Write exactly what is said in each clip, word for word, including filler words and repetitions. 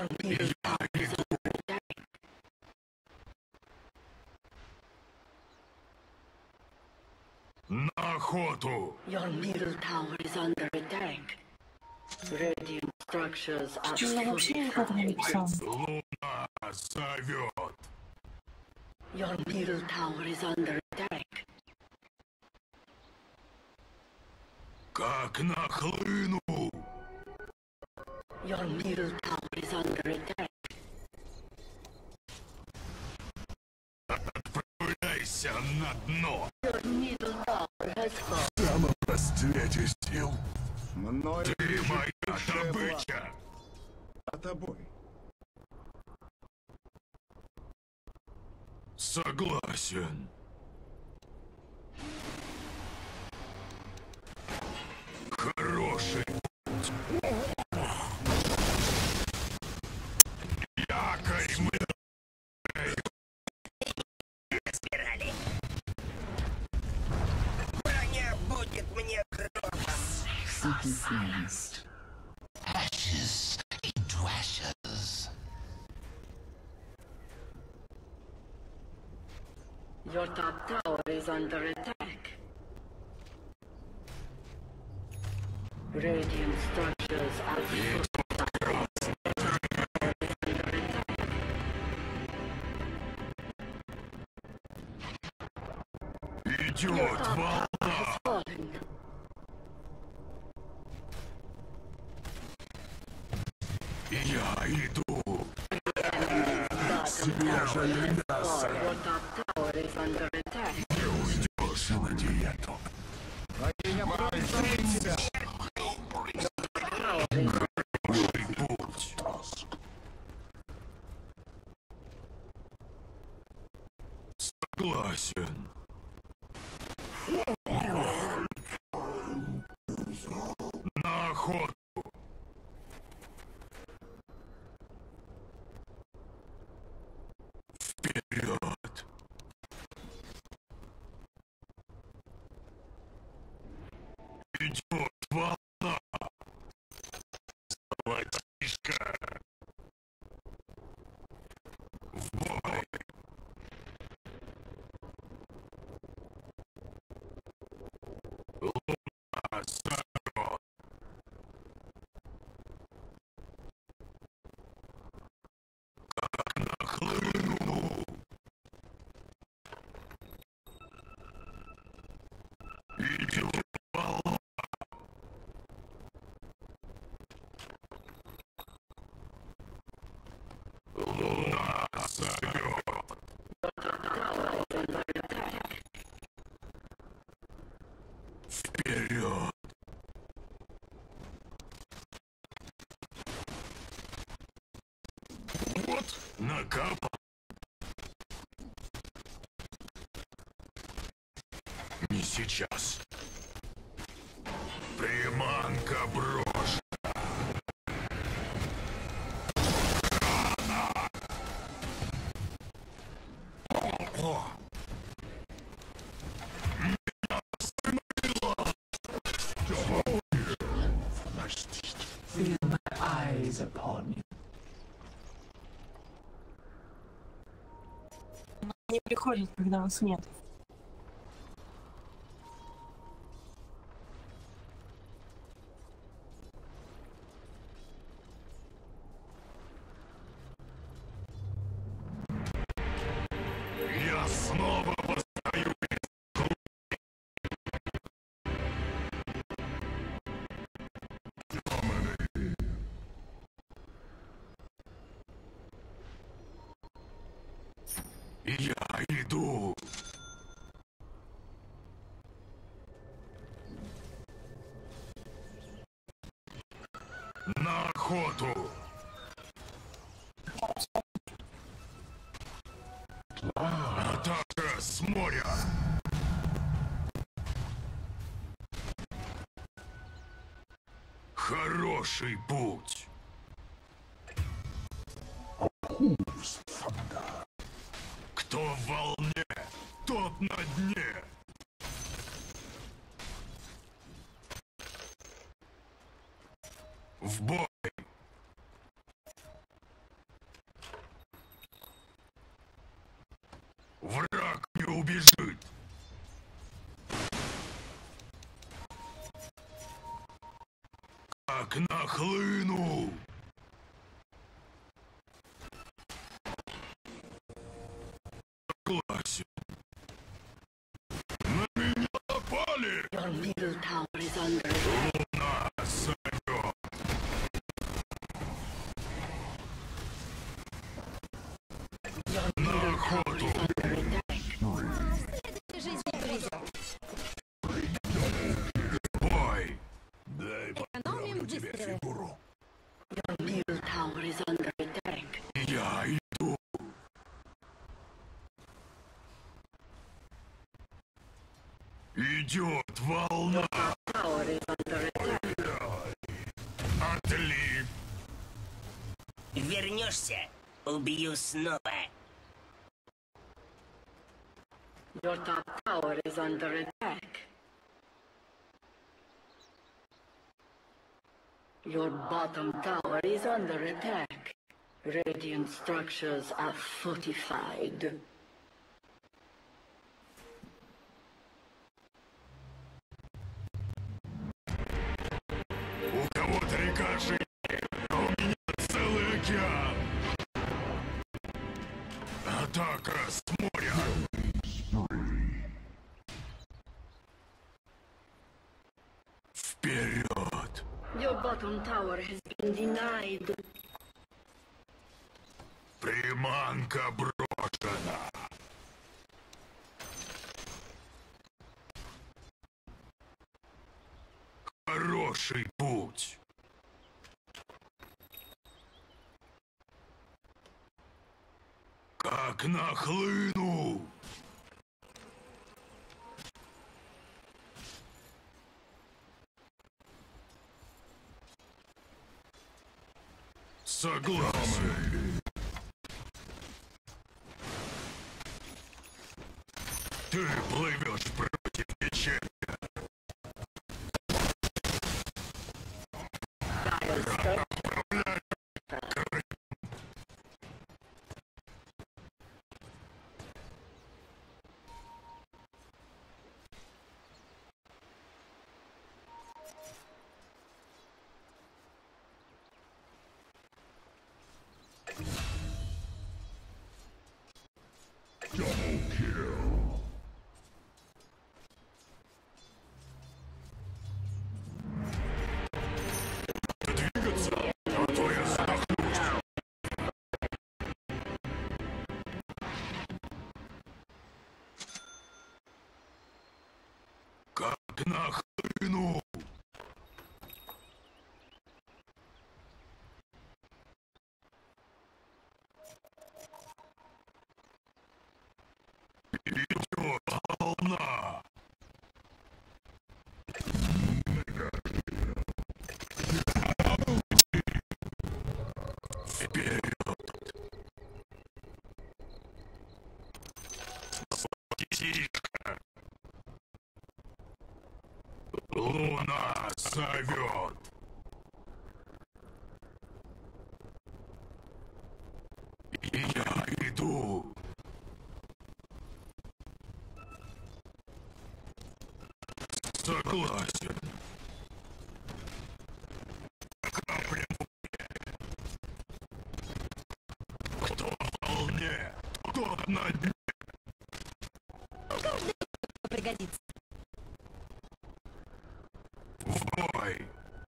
Я иду. На охоту. Your middle tower is under attack. Radiant structures are Что я вообще никак не написал? Луна зовет. Your middle tower is under attack. Как нахлыну. Your middle tower is under attack. Отправляйся на дно. Your middle tower has fallen. В самом расцвете сил. Мною Ты движет моя высшая власть. добыча. За тобой. Согласен. Хороший путь. Якорь мы. Броня будет мне гробом. Ashes into ashes. Your top tower is under attack. Radiant structures are fortified. Your Идет top волна. tower has fallen. Я иду. Свежее мясо. Your top tower is under attack. Не уйдешь на диету. Богиня пронзит. Хороший путь. Согласен. На охоту. Вперед. Идет волна. Золотишко. В бой. Луна зовет. Как нахлыну. Идет волна. Луна зовет. Вперед. Вот накапал. Не сейчас. Приманка брошь. О! Feel my eyes upon you. Не приходит, когда вас нет. Я снова восстаю из глубин. Я иду. На охоту. Атака с моря. Хороший путь. Кто в волне, тот на дне. В бой. убежит. Как нахлыну. Согласен. На меня напали. Your middle tower is under attack. Луна зовет. Your На middle tower охоту. is under attack. Бой. Дай поправлю тебе фигуру. Your middle tower is under attack. Я иду. Идет волна. Tower is under attack. Отлив. Вернешься, убью снова. Your top tower is under attack. Your bottom tower is under attack. Radiant structures are fortified. У кого-то река шире, а у меня целый океан. Атака с моря. Вперед! Your bottom tower has been denied. Приманка брошена. Хороший путь. Как нахлыну. Согласен. Ты плывешь против течения. Двигаться, а то я задохнусь. Как нахлыну. Идет волна. Вперед! Тишка! Луна зовет! И я иду! Согласен! Капля. Кто в волне, тот на дне. Пригодится. В бой.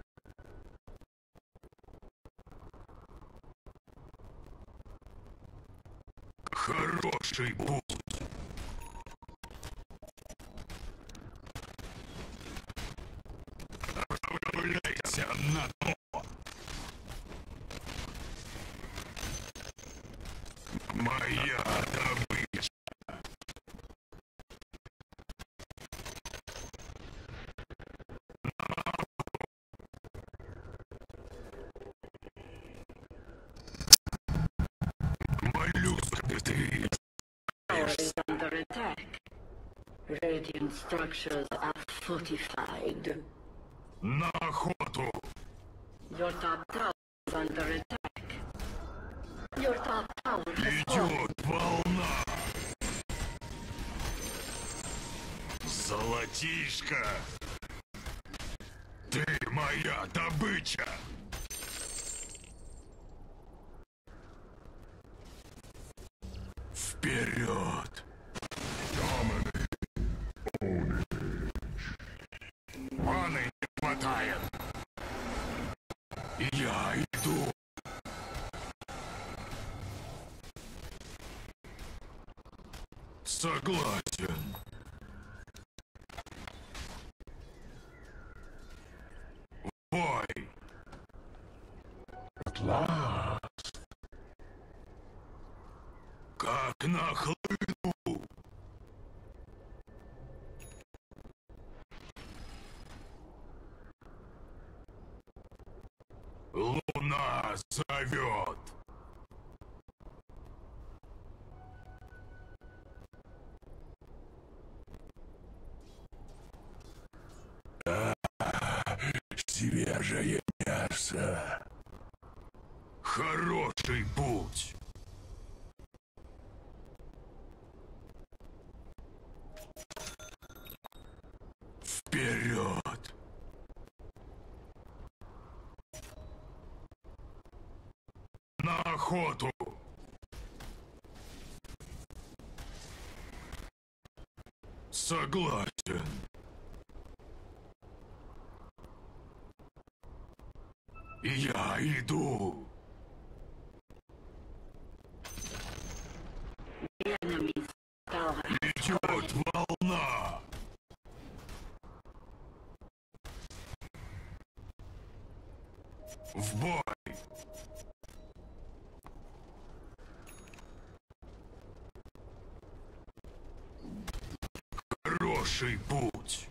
Хороший путь. Отправляйся на то. Моя добыча. Моллюск ты. Tower is under attack. Radiant structures are fortified. На охоту. Your top tower is under attack. Your top tower has fallen. Идет волна. Золотишко! Ты моя добыча! Вперед! Маны не хватает! Я иду! Согласен. Бой! Как нахлыну! Луна зовет! Свежее мясо. Хороший путь. Вперед. На охоту. Согласен. Я иду. Enemies tower. Идет волна. В бой. Хороший путь.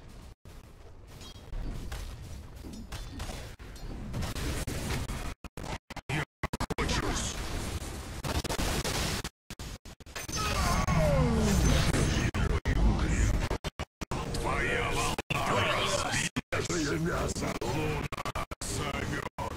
Хочусь. Твоя волна. Свежее мясо. Луна зовет.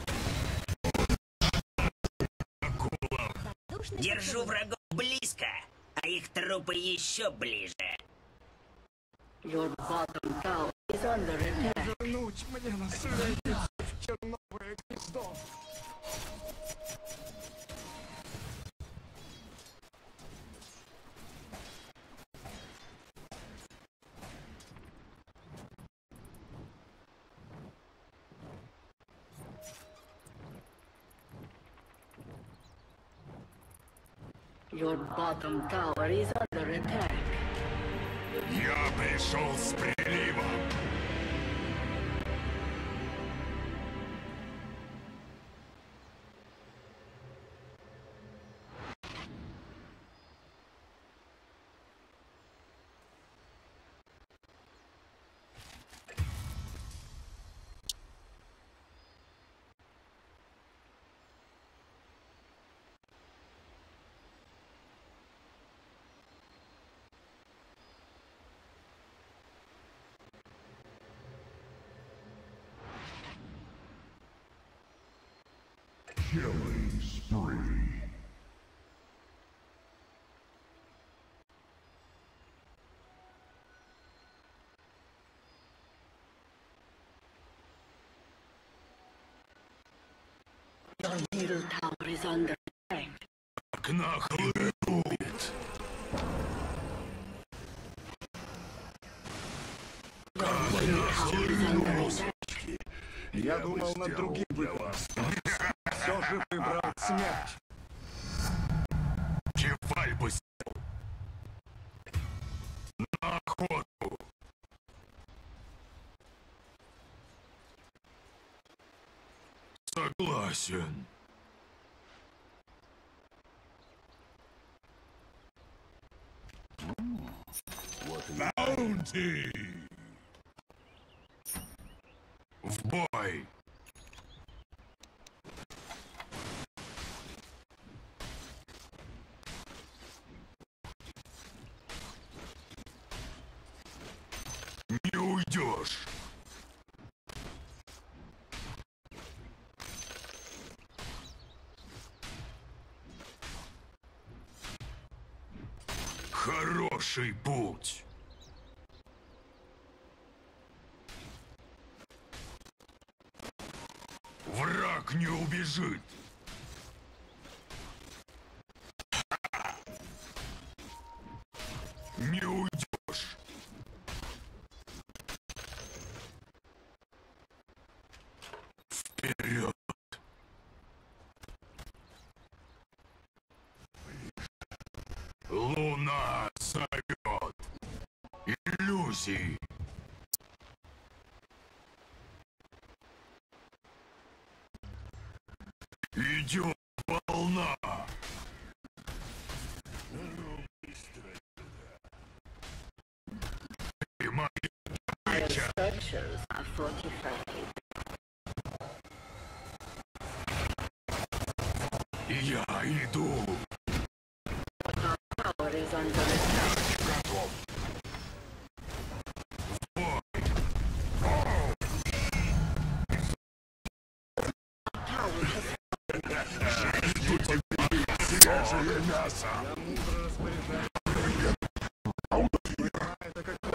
Акула. Держу врагов близко, а их трупы еще ближе. Your bottom tower is under attack. Вернуть мне наследницу в черновое гнездо. Your bottom tower is under attack. Я пришел с приливом. Killing spree. Your middle tower is under attack. Как нахлынует. Как нахлынует. Я думал над другим выбором. Все же выбрал смерть. Кефаль бы сел. На охоту. Согласен. Баунти! В бой! Не уйдешь! Хороший путь! убежит. Не уйдешь. Вперед. Луна зовет. Иллюзии. Идет волна. И моя Our добыча. structures are fortified. Я иду. Tower is under attack. Готов. Tower has Свежее мясо. Я мудро распоряжаюсь. Это как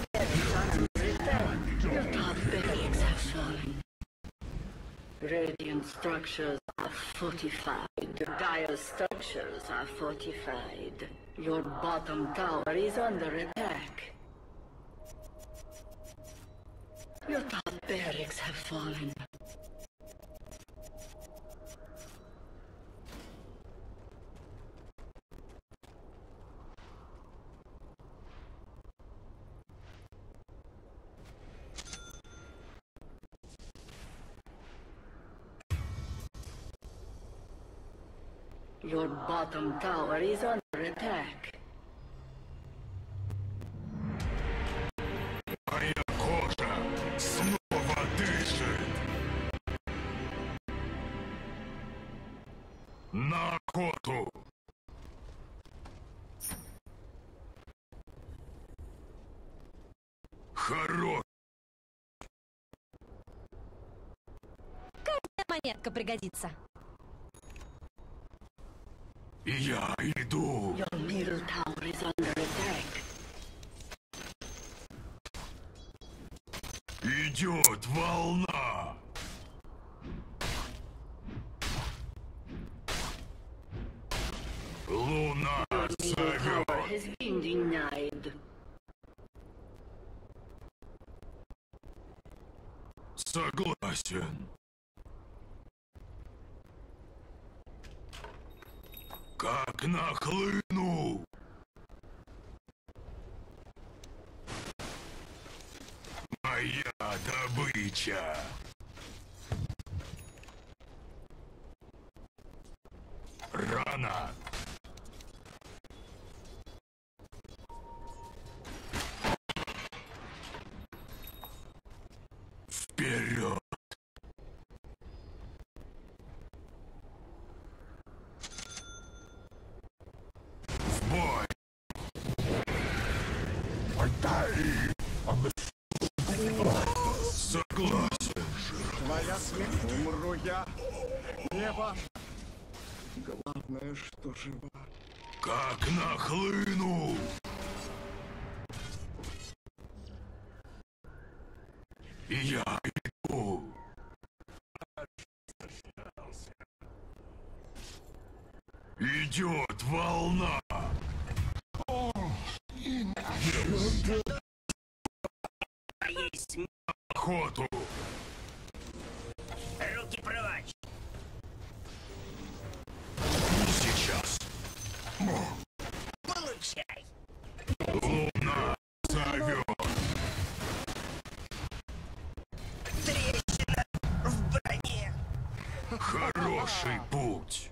Your top barracks have fallen. Radiant structures are fortified. Dire structures are fortified. Your bottom tower is under attack. Your top barracks have fallen. Your bottom tower is under attack. Моя кожа снова дышит. На охоту. Хорош. Монетка пригодится. Я иду. Your middle tower is under attack. Идет волна. Луна Middle tower зовет. has been denied. Согласен. Как нахлыну. Моя добыча. Рано. Вперед. В бой. Согласен. твоя смерть. Умру я. Не важно. Главное, что жива. Как нахлыну. Я иду. Идет волна. Моей смерти. Охоту. Руки прочь. Сейчас. Получай. Луна зовет. Трещина в броне. Хороший путь.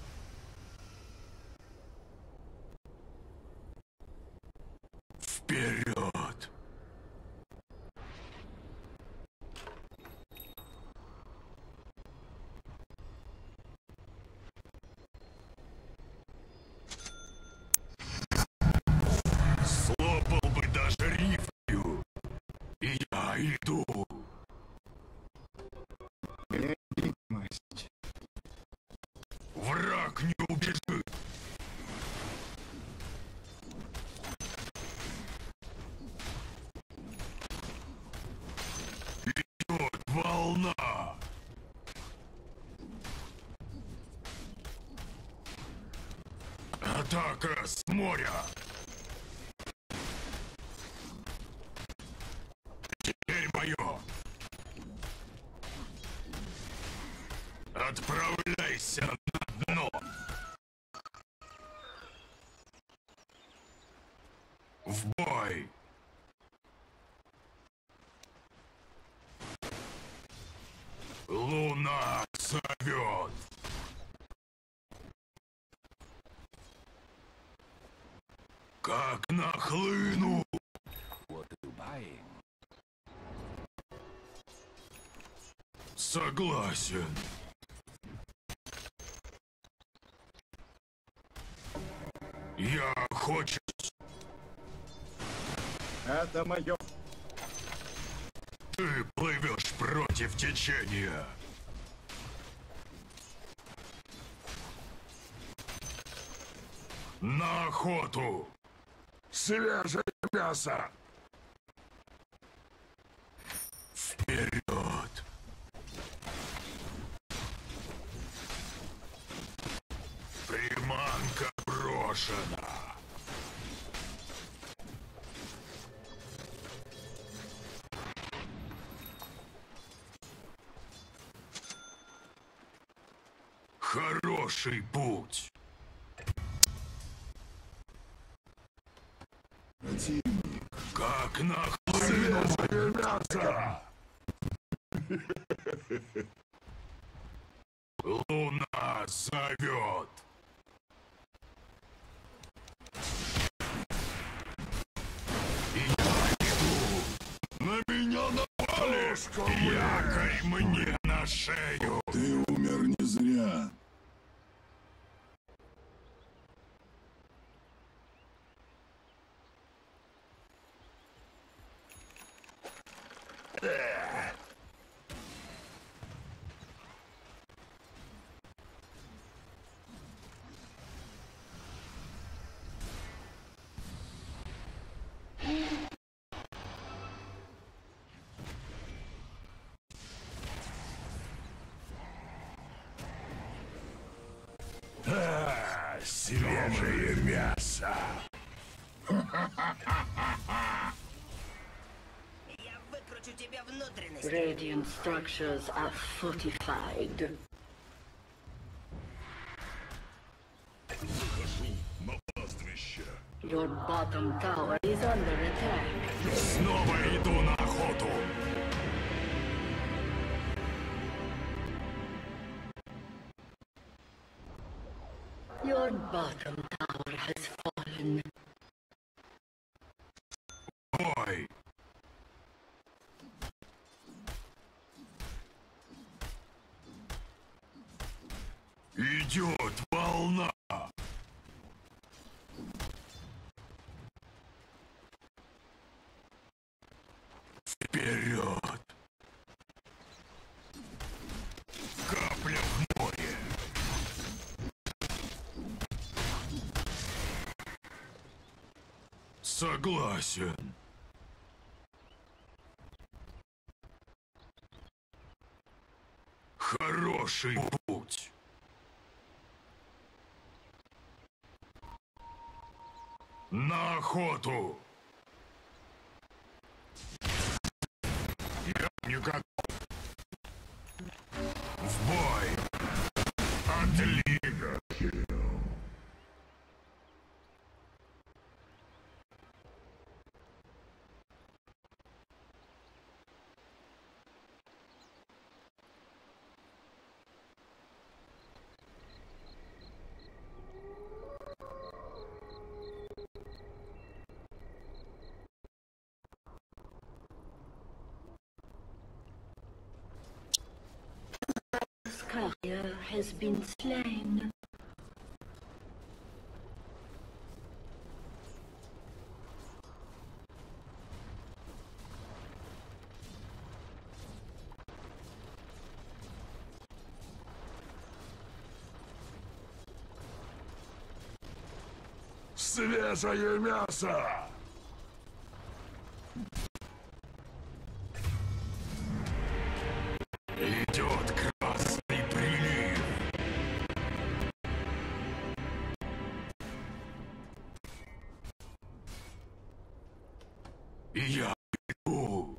Вперед. Слопал бы даже рифлю. И я иду. Невидимость. Враг не убежит. Идет волна. Атака с моря! Теперь мое! Отправляйся на дно! В бой! Луна зовет! Как нахлыну! What are you buying? Согласен. Я хочу... Это мое. Ты плывешь против течения. На охоту! Свежее мясо! Вперед! Приманка брошена! Хороший путь! Как нахлыну мясо! Луна зовет! Я иду! На меня напали! Якорь мне на шею! Ты умер не зря. А, свежее мясо! Я выкручу тебе внутренности. Radiant structures are fortified. Захожу на пастбище. Your bottom tower is under attack. Снова иду на охоту. Your bottom tower has fallen. Бой! Идет волна! Вперед! Капля в море! Согласен. Хороший путь. На охоту. Я не готов. В бой. Отлично. Scalia has been slain. Свежее мясо! Идет красный прилив. Я иду.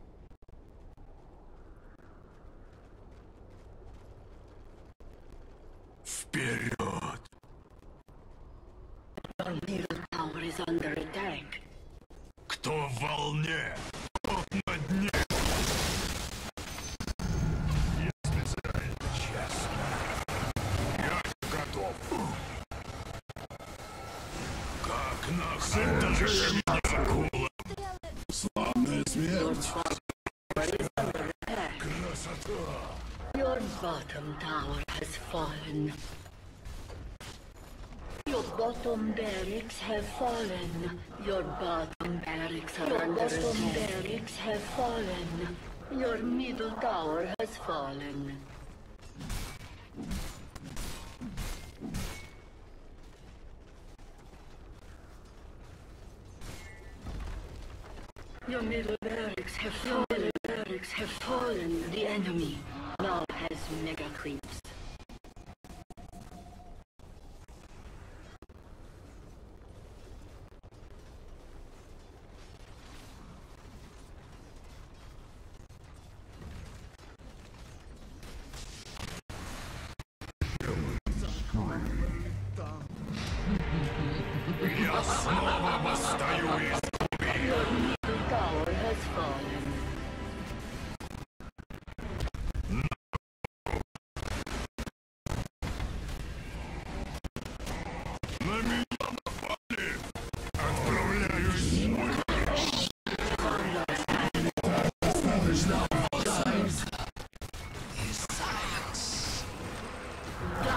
Вперед! Your middle tower is under attack. Кто в волне, тот на дне. Если за это честно, я готов. Как нахуй акула. Славная смерть. Красота. Your bottom tower has fallen. Your bottom barracks have fallen. Your bottom barracks are under attack. Your bottom barracks have fallen. Your middle tower has fallen. Your middle barracks have fallen. Your middle barracks have fallen. The enemy now has mega creeps. Я снова восстаю из Your middle tower has fallen. На меня напали! Отправляюсь! His silence.